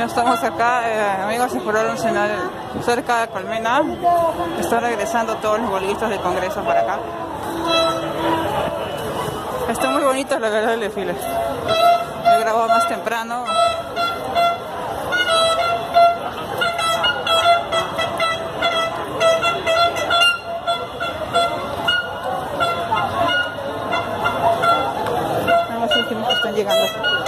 Ya estamos acá, amigos, exploraron cerca de Colmena. Están regresando todos los bolivistas del Congreso para acá. Está muy bonito, la verdad, el desfile. He grabado más temprano. Vamos a ver quiénes están llegando.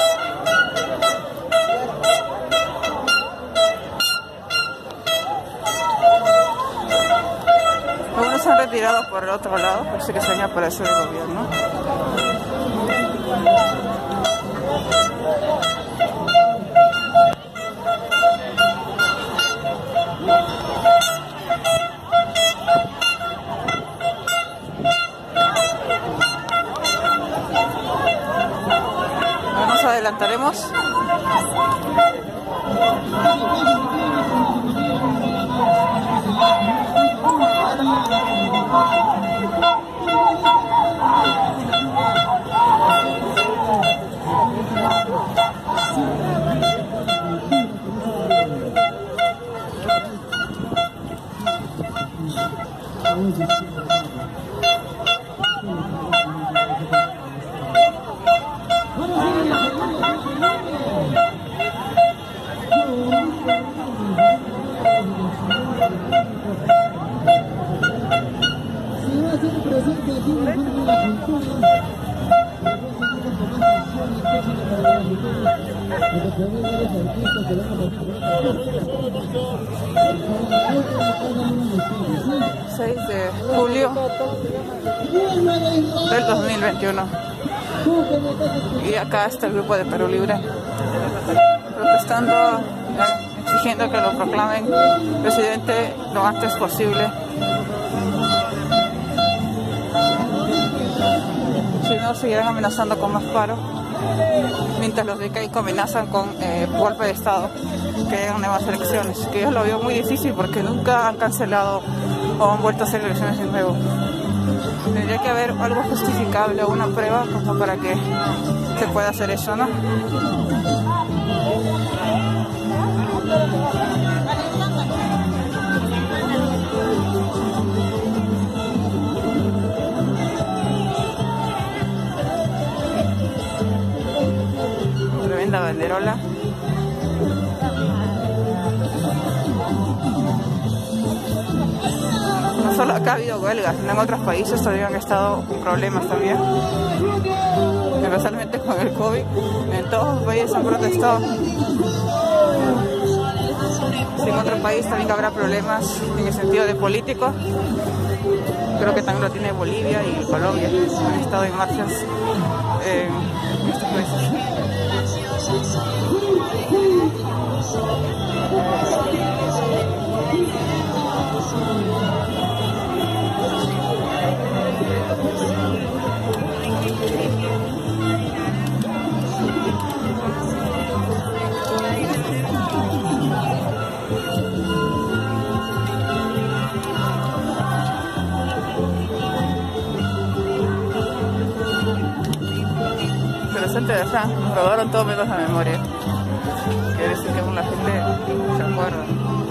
Algunos se han retirado por el otro lado, parece que se van a aparecer el gobierno. Nos adelantaremos. De julio del 2021 y acá está el grupo de Perú Libre protestando, exigiendo que lo proclamen presidente lo antes posible, si no seguirán amenazando con más paro, mientras los de CAICO amenazan con golpe de estado, que hagan nuevas elecciones, que yo lo veo muy difícil porque nunca han cancelado o han vuelto a hacer elecciones de nuevo. Tendría que haber algo justificable o una prueba como para que se pueda hacer eso, ¿no? Tremenda banderola. No solo acá ha habido huelgas, sino en otros países todavía han estado con problemas también. Especialmente con el COVID, en todos los países han protestado. Si en otro país también habrá problemas en el sentido de políticos, creo que también lo tiene Bolivia y Colombia, han estado en marchas en estos países. Interesante, ¿verdad? Nos robaron todo menos la memoria. Quiere decir que aún la gente se acuerda.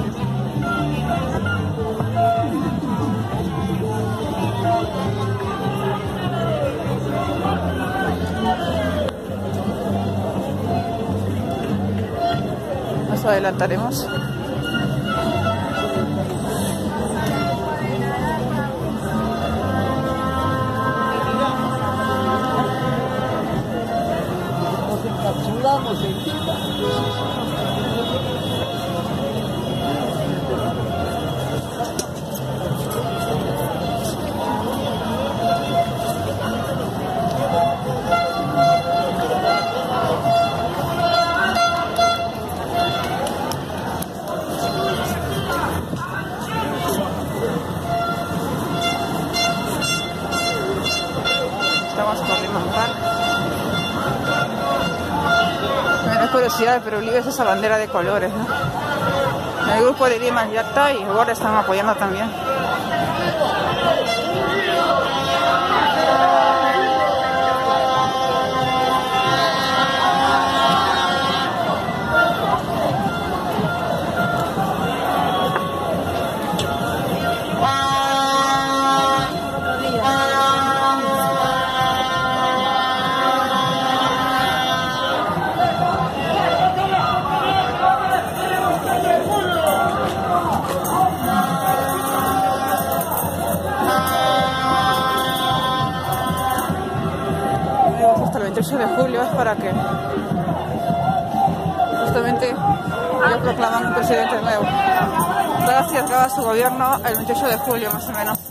Nos adelantaremos. Estamos por Limanjar. Me da curiosidad, pero Bolivia es esa bandera de colores, ¿no? El grupo de Lima ya está y ahora están apoyando también. para que justamente ellos proclaman un presidente nuevo. Gracias, acaba su gobierno el 28 de julio más o menos.